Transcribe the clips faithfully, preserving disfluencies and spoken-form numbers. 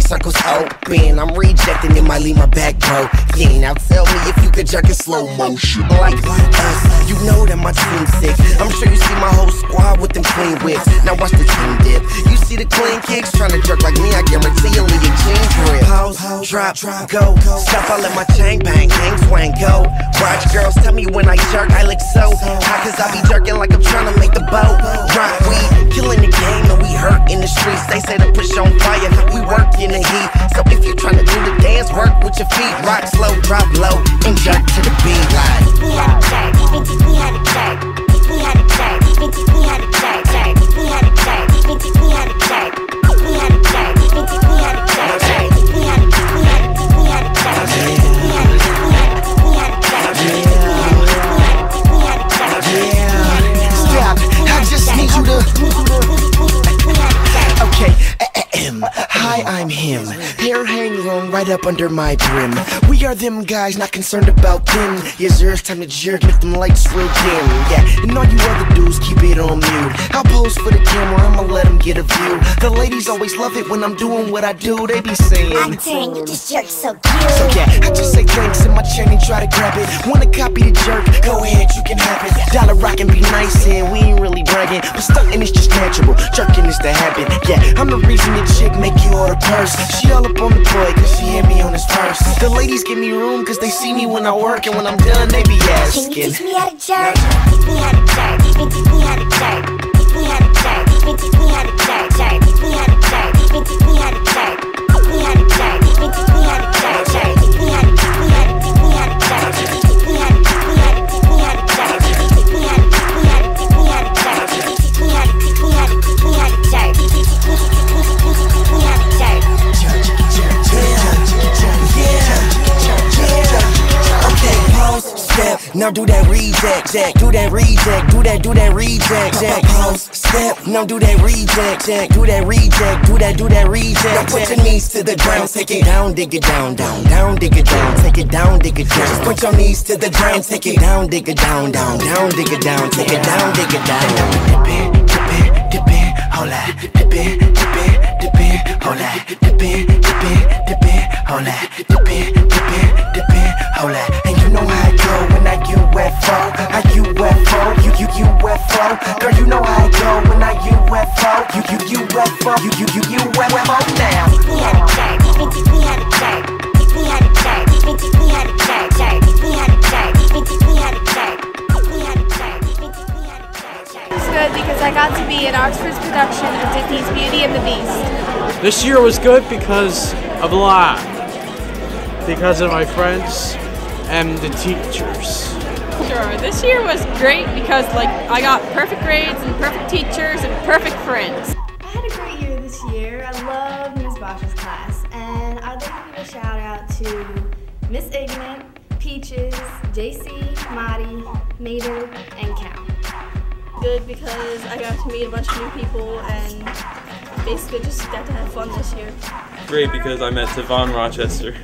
circles open. I'm rejecting, it might leave my back broken. Now tell me if you could jerk in slow motion like us. You know that my team's sick. I'm sure you see my whole squad with them clean whips. Now watch the team dip. You see the clean kicks trying to jerk like me, I guarantee you'll leave your jeans grip. Pause, drop, go. Stop, I let my chain bang, hang, swing, go. Watch girls tell me when I jerk, I look so hot, cause I be jerking like I'm trying to make the boat rock. We killing the game and we hurt in the streets. They say to push on fire, we work in the heat. So if you trying to do the dance, work with your feet. Rock slow, drop low, and jerk to the beat. Like we had a jerk, teach me how to jerk. Teach me how to jerk, teach me how to jerk. Teach me how to jerk, teach me how to jerk. Teach me how to jerk, teach me how to jerk. Teach me how to, teach me how to, teach me how to jerk. Teach me how to, teach me how to, teach me how to jerk. Teach me how to, teach me how to, teach me how to jerk. Stop, I just need you to. Okay, hi, I'm him. Hair hang long right up under my brim. We are them guys, not concerned about them. Yes, sir, it's time to jerk, make them lights real dim. Yeah, and all you other dudes, keep it on mute. I'll pose for the camera, I'ma let them get a view. The ladies always love it when I'm doing what I do. They be saying, I'm dang, you just jerk so cute. So yeah, I just say thanks in my chain and try to grab it. Wanna copy the jerk? Go ahead, you can have it. Dollar rock and be nice and we ain't really bragging, but stunting is just natural, jerking is the habit. Yeah, I'm the reason the chick make you order purse. She all up on the boy cause she hit me on his purse. The ladies give me room cause they see me when I work, and when I'm done they be asking, can you teach me how to jerk? Teach me how to jerk. Teach me how to jerk. Teach me how to jerk. Teach me how to jerk. Teach me how to jerk. Teach me how to jerk. Teach me how to jerk. Teach me how to jerk. Teach me how to, teach me how to, teach me how to, teach me how to jerk. Teach me how to, teach me how to, teach me how to jerk. Teach me how to, teach me how to, teach me how to, teach me how to jerk. Teach me how to, teach me how to, teach me how to jerk. Teach me how to jerk. Okay, pause, step, now do that reject, jack, do that reject, do that, do that reject, jack. Pause, step, now do that reject, jack, do that reject, do that, do that reject. Now put your knees to the ground, take it down, dig it down, down, down, dig it down, take it down, dig it down. Put your knees to the ground, take it down, dig it down, down, down, dig it down, take it down, dig it down. Dip it, dip it, dip it, hola, dip it, dip it, dip it, hola, dip it, dip it, dip it, hola, dip it, dip it, dip it, hola. And you know how I go when I U F O, I U F O, you you U F O. Girl, you know how I go when I U F O, you you U F O, you you you U F O now. Teach me how to jerk. Teach me how to jerk. Teach me how to jerk. Teach me how to jerk. Teach me how to jerk. Teach me how to jerk. Teach me how to jerk. Teach me how to jerk. It was good because I got to be in Oxford's production of Disney's Beauty and the Beast. This year was good because of a lot. Because of my friends and the teachers. Sure, this year was great because like I got perfect grades and perfect teachers and perfect friends. I had a great year this year. I love Miz Bosch's class, and I'd like to give a shout out to Miss Ignorant, Peaches, J C, Marty, Mater, and Cal. Good because I got to meet a bunch of new people and basically just got to have fun this year. Great because I met Devon Rochester.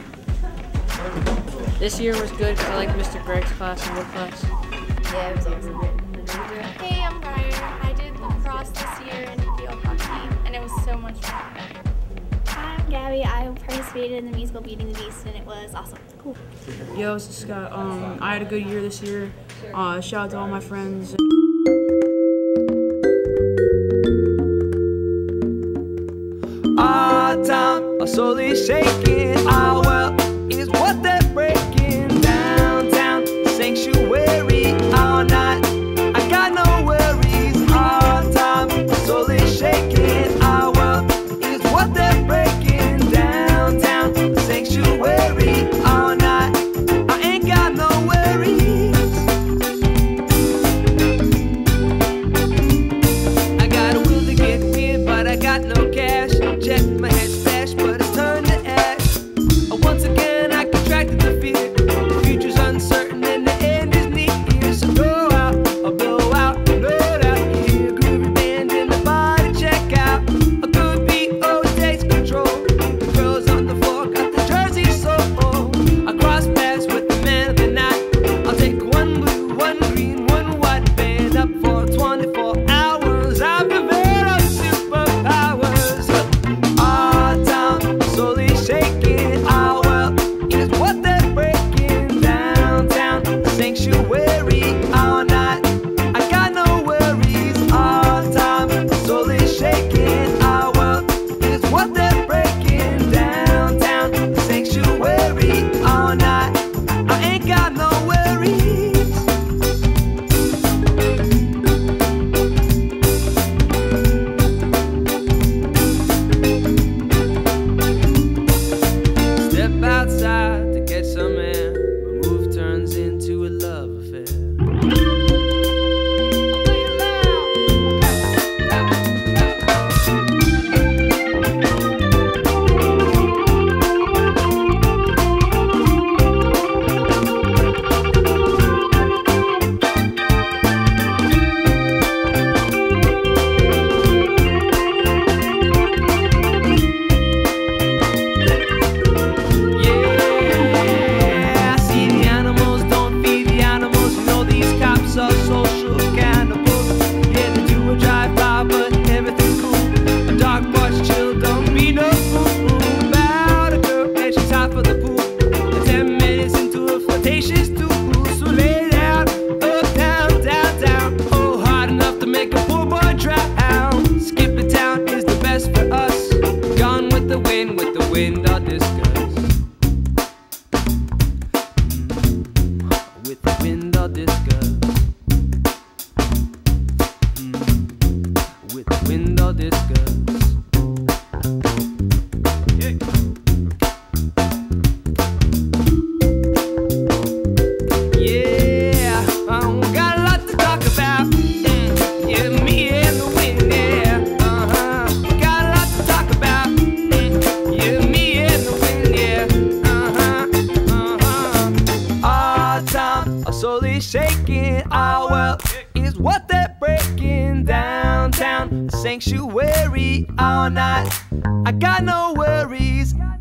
This year was good because I like Mister Greg's class and work class. Yeah, it was awesome. Hey, I'm Brian. I did lacrosse this year and field hockey, and it was so much fun. Hi, I'm Gabby. I participated in the musical Beauty and the Beast, and it was awesome. Cool. Yo, this is Scott. Um, I had a good year this year. Uh, shout out to all my friends. Our town, our soul is shaking. Our world is what they're breaking. Downtown sanctuary all night. I got no worries. Our time, our soul is shaking. Our world is what they're breaking. Downtown sanctuary all night. I ain't got no worries. I got a will to get weird, but I got no cash. Check my head stash, but it's turned to ash. I sanctuary all night. I got no worries.